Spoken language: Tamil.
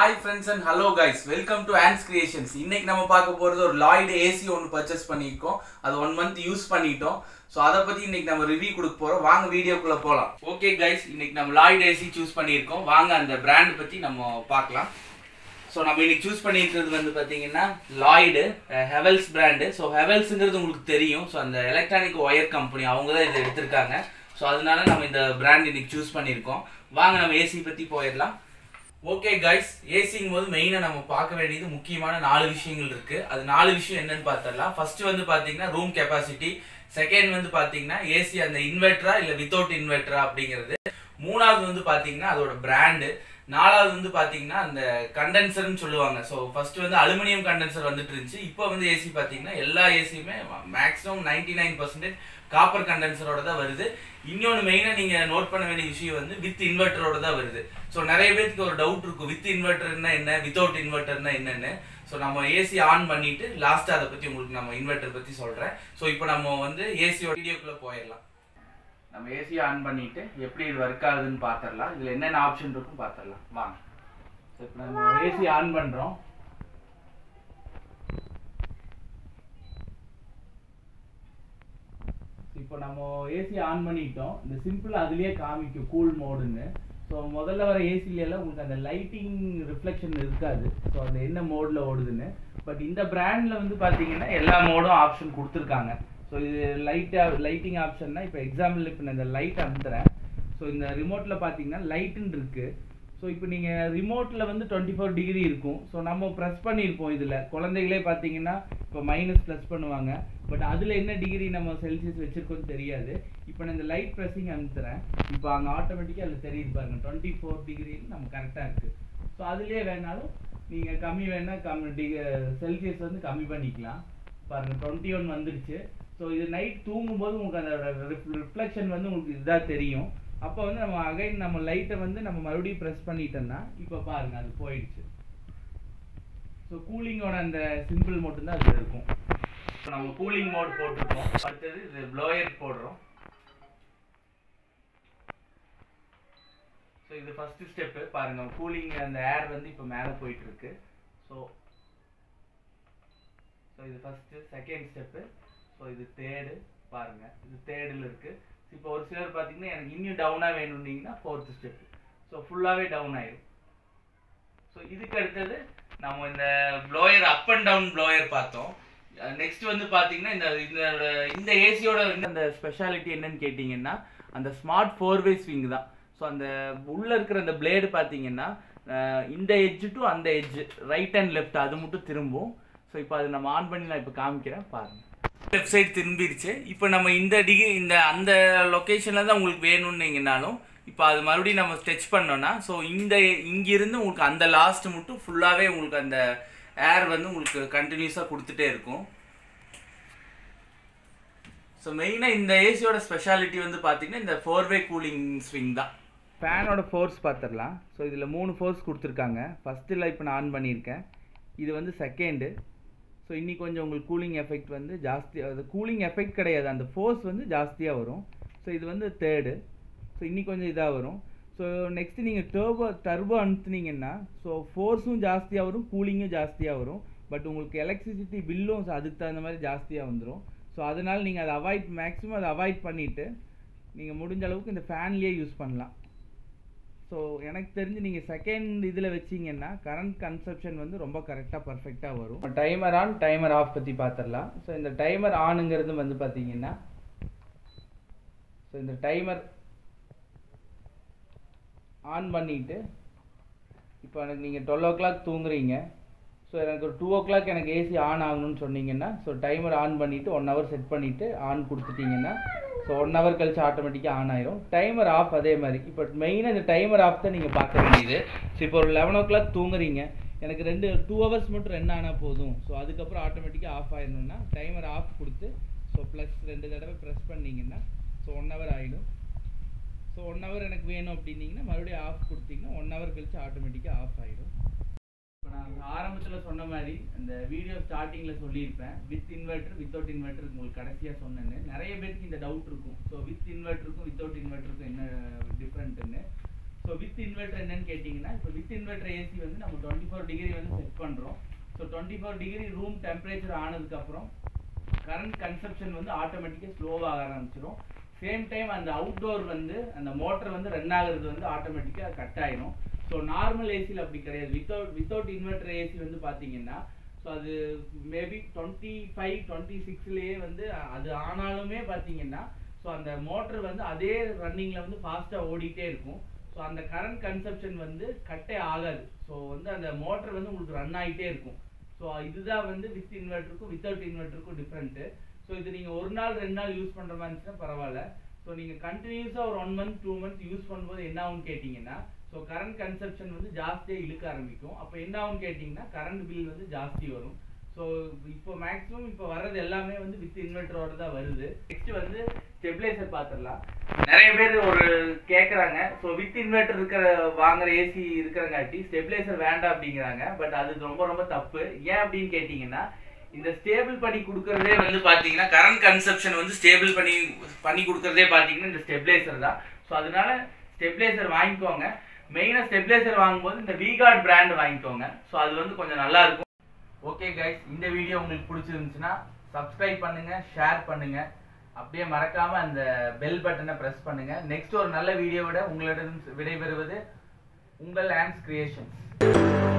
Hi friends and hello guys, welcome to Ants Creations. இன்னைக்கு நம்ம பார்க்க போறது ஒரு Lloyd AC ஒன்னு பர்ச்சேஸ் பண்ணிருக்கோம். அது 1 month யூஸ் பண்ணிட்டோம். சோ அத பத்தி இன்னைக்கு நம்ம ரிவ்யூ கொடுக்க போறோம். வாங்க வீடியோக்குள்ள போலாம். ஓகே guys, இன்னைக்கு நம்ம Lloyd AC சூஸ் பண்ணிருக்கோம். வாங்க அந்த பிராண்ட் பத்தி நம்ம பார்க்கலாம். சோ நம்ம இன்னைக்கு சூஸ் பண்ணிருக்கிறது வந்து பாத்தீங்கன்னா Lloyd Havells பிராண்ட். சோ Havellsங்கிறது உங்களுக்கு தெரியும். சோ அந்த எலக்ட்ரானிக் வயர் கம்பெனி அவங்க தான் இத எடுத்துட்டாங்க. சோ அதனால நம்ம இந்த பிராண்ட் இன்னைக்கு சூஸ் பண்ணிருக்கோம். வாங்க நம்ம AC பத்தி போயிடலாம். ஓகே கைஸ், ஏசிங்கும் போது மெயினாக நம்ம பார்க்க வேண்டியது முக்கியமான 4 விஷயங்கள் இருக்கு. அது 4 விஷயம் என்னன்னு பார்த்தரலாம். ஃபர்ஸ்ட் வந்து பார்த்தீங்கன்னா ரூம் கெப்பாசிட்டி, செகண்ட் வந்து பார்த்தீங்கன்னா ஏசி அந்த இன்வெர்டரா இல்லை வித்தவுட் இன்வெர்டரா அப்படிங்கிறது, மூணாவது வந்து பார்த்தீங்கன்னா அதோட பிராண்டு, நாலாவது வந்து பார்த்தீங்கன்னா அந்த கண்டென்சர்னு சொல்லுவாங்க. ஸோ ஃபர்ஸ்ட் வந்து அலுமினியம் கண்டென்சர் வந்துட்டு இருந்துச்சு. இப்போ வந்து ஏசி பார்த்தீங்கன்னா எல்லா ஏசியுமே மேக்ஸிமம் 99% காப்பர் கண்டென்சரோட தான் வருது. இன்னொன்று மெயினாக நீங்கள் நோட் பண்ண வேண்டிய விஷயம் வந்து வித் இன்வெர்டரோட தான் வருது. ஸோ நிறைய பேருக்கு ஒரு டவுட் இருக்கும், வித் இன்வெர்டர்னா என்ன, வித்தவுட் இன்வெர்டர்னா என்னன்னு. ஸோ நம்ம ஏசி ஆன் பண்ணிட்டு லாஸ்ட்டாக அதை பற்றி உங்களுக்கு நம்ம இன்வெர்டர் பற்றி சொல்கிறேன். ஸோ இப்போ நம்ம வந்து ஏசியோட வீடியோக்குள்ளே போயிடலாம். நம்ம ஏசி ஆன் பண்ணிட்டு எப்படி இது ஒர்க் ஆகுதுன்னு பார்த்துடலாம். இதில் என்னென்ன ஆப்ஷன் இருக்கும் பார்த்துடலாம் வாங்க. ஸோ இப்போ நம்ம ஏசி ஆன் பண்ணுறோம். இப்போ நம்ம ஏசி ஆன் பண்ணிட்டோம். இந்த சிம்பிள் அதுலயே காமிக்கும் கூல் மோடுன்னு. ஸோ முதல்ல வர ஏசிலாம் உங்களுக்கு அந்த லைட்டிங் ரிஃப்ளெக்ஷன் இருக்காது. ஸோ அந்த என்ன மோடில் ஓடுதுன்னு. பட் இந்த பிராண்டில் வந்து பார்த்தீங்கன்னா எல்லா மோடும் ஆப்ஷன் கொடுத்துருக்காங்க. ஸோ இது லைட்டிங் ஆப்ஷன்னா இப்போ எக்ஸாம்பிள் இப்போ நான் இந்த லைட் அமுத்துறேன். ஸோ இந்த ரிமோட்டில் பார்த்தீங்கன்னா லைட்டுன்னு இருக்குது. ஸோ இப்போ நீங்கள் ரிமோட்டில் வந்து 24 டிகிரி இருக்கும். ஸோ நம்ம ப்ரெஸ் பண்ணியிருப்போம். இதில் குழந்தைகளே பார்த்தீங்கன்னா இப்போ மைனஸ் ப்ரெஸ் பண்ணுவாங்க. பட் அதில் என்ன டிகிரி நம்ம செல்சியஸ் வச்சுருக்கோன்னு தெரியாது. இப்போ நான் இந்த லைட் ப்ரெஸ்ஸிங் அனுப்புகிறேன். இப்போ அங்கே ஆட்டோமேட்டிக்காக அதில் தெரியுது பாருங்கள் 24 டிகிரின்னு நம்ம கரெக்டாக இருக்குது. ஸோ அதுலேயே வேணாலும் நீங்கள் கம்மி வேணால் செல்சியஸ் வந்து கம்மி பண்ணிக்கலாம். பாருங்கள் 21 வந்துடுச்சு. ஸோ இது நைட் தூங்கும்போது உங்களுக்கு அந்த ரிஃப்ளெக்ஷன் வந்து உங்களுக்கு இதாக தெரியும். அப்போ வந்து நம்ம அகைன் நம்ம லைட்டை வந்து நம்ம மறுபடியும் ப்ரெஸ் பண்ணிட்டோம்னா இப்போ பாருங்க அது போயிடுச்சு. ஸோ கூலிங்கோட அந்த சிம்பிள் மட்டும்தான் அதில் இருக்கும். இப்போ நம்ம கூலிங் மோட் போட்டிருக்கோம். அடுத்தது இது ப்ளோயர் போடுறோம். ஸோ இது ஃபர்ஸ்ட் ஸ்டெப்பு பாருங்க. கூலிங் அந்த ஏர் வந்து இப்போ மேலே போயிட்டு இருக்கு. ஸோ இது ஃபர்ஸ்ட், செகண்ட் ஸ்டெப்பு. ஸோ இது தேர்டு பாருங்க, இது தேர்டில் இருக்கு. இப்போ ஒரு சிலர் பார்த்தீங்கன்னா எனக்கு இன்னும் டவுனாக வேணும்னீங்கன்னா 4th ஸ்டெப். ஸோ ஃபுல்லாகவே டவுன் ஆயிடும். ஸோ இதுக்கு அடுத்தது நம்ம இந்த blower up and down blower பார்த்தோம். நெக்ஸ்ட் வந்து பார்த்தீங்கன்னா இந்த ஏசியோட அந்த ஸ்பெஷாலிட்டி என்னன்னு கேட்டிங்கன்னா அந்த ஸ்மார்ட் 4-வே ஸ்விங் தான். ஸோ அந்த உள்ளே இருக்கிற அந்த பிளேடு பார்த்தீங்கன்னா இந்த எட்ஜ் டு அந்த எட்ஜ், ரைட் அண்ட் லெஃப்ட் அது மட்டும் திரும்பும். ஸோ இப்போ அது நம்ம ஆன் பண்ணி நான் இப்போ காமிக்கிறேன் பாருங்கள். லெஃப்ட் சைடு திரும்பிடுச்சு. இப்போ நம்ம இந்த அந்த லொக்கேஷனில் தான் உங்களுக்கு வேணும்னீங்கனாலும் இப்போ அது மறுபடியும் நம்ம ஸ்ட்ரெச் பண்ணோன்னா ஸோ இங்கிருந்து உங்களுக்கு அந்த லாஸ்ட் மட்டும் ஃபுல்லாகவே உங்களுக்கு அந்த ஏர் வந்து உங்களுக்கு கண்டினியூஸாக கொடுத்துட்டே இருக்கும். ஸோ மெயினாக இந்த ஏசியோட ஸ்பெஷாலிட்டி வந்து பார்த்தீங்கன்னா இந்த 4-வே கூலிங் ஸ்விங் தான். ஃபேனோட ஃபோர்ஸ் பார்த்துடலாம். ஸோ இதில் 3 ஃபோர்ஸ் கொடுத்துருக்காங்க. ஃபஸ்ட்டில் இப்போ நான் ஆன் பண்ணியிருக்கேன். இது வந்து செகண்டு. ஸோ இன்னி கொஞ்சம் உங்களுக்கு கூலிங் எஃபெக்ட் வந்து ஜாஸ்தி, அது கூலிங் எஃபெக்ட் கிடையாது, அந்த ஃபோர்ஸ் வந்து ஜாஸ்தியாக வரும். ஸோ இது வந்து தேர்டு. ஸோ இன்னி கொஞ்சம் இதாக வரும். ஸோ நெக்ஸ்ட்டு நீங்கள் டர்போ அனுப்புனீங்கன்னா ஸோ ஃபோர்ஸும் ஜாஸ்தியாக வரும், கூலிங்கும் ஜாஸ்தியாக வரும். பட் உங்களுக்கு எலக்ட்ரிசிட்டி பில்லும் அதுக்கு தகுந்த மாதிரி ஜாஸ்தியாக வந்துடும். ஸோ அதனால் நீங்கள் அதை மேக்ஸிமம் அதை அவாய்ட் பண்ணிவிட்டு நீங்கள் முடிஞ்ச அளவுக்கு இந்த ஃபேன்லேயே யூஸ் பண்ணலாம். ஸோ எனக்கு தெரிஞ்சு நீங்கள் செகண்ட் இதில் வச்சிங்கன்னா கரண்ட் கன்சப்ஷன் வந்து ரொம்ப கரெக்டாக பர்ஃபெக்டாக வரும். டைமர் ஆன், டைமர் ஆஃப் பற்றி பார்த்துடலாம். ஸோ இந்த டைமர் ஆனுங்கிறது வந்து பார்த்தீங்கன்னா ஸோ இந்த டைமர் ஆன் பண்ணிவிட்டு இப்போ எனக்கு நீங்கள் 12 o'clock தூங்குறீங்க. ஸோ எனக்கு ஒரு 2 o'clock எனக்கு ஏசி ஆன் ஆகணும்னு சொன்னீங்கன்னா ஸோ டைமர் ஆன் பண்ணிவிட்டு 1 hour செட் பண்ணிவிட்டு ஆன் கொடுத்துட்டிங்கன்னா ஸோ 1 hour கழிச்சு ஆட்டோமேட்டிக்காக ஆன் ஆயிரும். டைமர் ஆஃப் அதே மாதிரி. இப்போ மெயினாக இந்த டைமர் ஆஃப் தான் நீங்கள் பார்க்க வேண்டியது. ஸோ இப்போ ஒரு 11 o'clock தூங்குறீங்க, எனக்கு 2 hours மட்டும் ரன் ஆனால் போதும். ஸோ அதுக்கப்புறம் ஆட்டோமேட்டிக்காக ஆஃப் ஆயிடணும்னா டைமர் ஆஃப் கொடுத்து ஸோ +2 தடவை ப்ரெஸ் பண்ணிங்கன்னா ஸோ 1 hour ஆகிடும். ஸோ 1 hour எனக்கு வேணும் அப்படின்னீங்கன்னா மறுபடியும் ஆஃப் கொடுத்தீங்கன்னா 1 hour கழிச்சு ஆட்டோமேட்டிக்காக ஆஃப் ஆகிடும். இப்போ நான் ஆரம்பத்தில் சொன்ன மாதிரி அந்த வீடியோ ஸ்டார்டிங்கில் சொல்லியிருப்பேன் வித் இன்வெர்டர் வித்தவுட் இன்வெர்டர் உங்களுக்கு கடைசியாக சொன்னேன்னு. நிறைய பேருக்கு இந்த டவுட் இருக்கும். ஸோ வித் இன்வெர்டருக்கும் வித்தவுட் இன்வெர்டருக்கும் என்ன டிஃப்ரெண்ட்டுன்னு. ஸோ ஸோ வித் இன்வெர்டர் என்னன்னு கேட்டிங்கன்னா, இப்போ வித் இன்வெர்டர் ஏசி வந்து நம்ம 24 டிகிரி வந்து செட் பண்ணுறோம். ஸோ 24 டிகிரி ரூம் டெம்பரேச்சர் ஆனதுக்கப்புறம் கரண்ட் கன்சப்ஷன் வந்து ஆட்டோமேட்டிக்காக ஸ்லோவாக ஆரம்பிச்சிடும். சேம் டைம் அந்த அவுட்டோர் வந்து அந்த மோட்டர் வந்து ரன் ஆகுறது வந்து ஆட்டோமேட்டிக்காக கட் ஆகிடும். ஸோ நார்மல் ஏசியில் அப்படி கிடையாது. வித்தவுட் இன்வெர்டர் ஏசி வந்து பார்த்தீங்கன்னா, ஸோ அது மேபி 25-26லேயே வந்து அது ஆனாலுமே பார்த்தீங்கன்னா, ஸோ அந்த மோட்டர் வந்து அதே ரன்னிங்கில் வந்து ஃபாஸ்ட்டாக ஓடிட்டே இருக்கும். ஸோ அந்த கரண்ட் கன்சப்ஷன் வந்து கட்டே ஆகாது. ஸோ வந்து அந்த மோட்டர் வந்து உங்களுக்கு ரன் ஆகிட்டே இருக்கும். ஸோ இதுதான் வந்து வித் இன்வெர்ட்டருக்கும் வித்தவுட் இன்வெர்ட்டருக்கும் டிஃப்ரெண்ட்டு. ஸோ இது நீங்கள் ஒரு நாள் 2 நாள் யூஸ் பண்ணுற மாதிரி இருந்துச்சுன்னா பரவாயில்ல. ஸோ நீங்கள் கண்டினியூஸாக ஒரு 1 மந்த் 2 மந்த் யூஸ் பண்ணும்போது என்ன ஆகும்னு கேட்டிங்கன்னா, ஸோ கரண்ட் கன்சப்ஷன் வந்து ஜாஸ்தியாக இழுக்க ஆரம்பிக்கும். அப்போ என்ன ஆகும்னு கேட்டிங்கன்னா, கரண்ட் பில் வந்து ஜாஸ்தி வரும். ஸோ இப்போ மேக்ஸிமம் இப்போ வர்றது எல்லாமே வந்து வித் இன்வெர்ட்டரோட தான் வருது. நெக்ஸ்ட் வந்து ஸ்டெபிலைசர் பார்த்துடலாம். நிறைய பேர் ஒரு கேட்குறாங்க, ஸோ வித் இன்வெர்ட்டர் இருக்கிற வாங்குற ஏசி இருக்கிறங்காட்டி ஸ்டெபிலைசர் வேண்டாம் அப்படிங்கிறாங்க. பட் அது ரொம்ப ரொம்ப தப்பு. ஏன் அப்படின்னு கேட்டிங்கன்னா, இந்த ஸ்டேபிள் பண்ணி கொடுக்கறதே வந்து பார்த்தீங்கன்னா, கரண்ட் கன்சப்ஷன் வந்து ஸ்டேபிள் பண்ணி கொடுக்கறதே பார்த்தீங்கன்னா இந்த ஸ்டெபிலைசர் தான். ஸோ அதனால ஸ்டெபிலைசர் வாங்கிக்கோங்க. மெயினாக ஸ்டெபிலைசர் வாங்கும்போது இந்த விகார்ட் பிராண்ட் வாங்கிக்கோங்க. ஸோ அது வந்து கொஞ்சம் நல்லா இருக்கும். ஓகே கைஸ், இந்த வீடியோ உங்களுக்கு பிடிச்சிருந்துச்சுன்னா சப்ஸ்கிரைப் பண்ணுங்க, ஷேர் பண்ணுங்க, அப்படியே மறக்காம அந்த பெல் பட்டனை பிரஸ் பண்ணுங்க. நெக்ஸ்ட் ஒரு நல்ல வீடியோவோட உங்களிடம் விடைபெறுவது உங்கள் ஆன்ஸ் கிரியேஷன்ஸ்.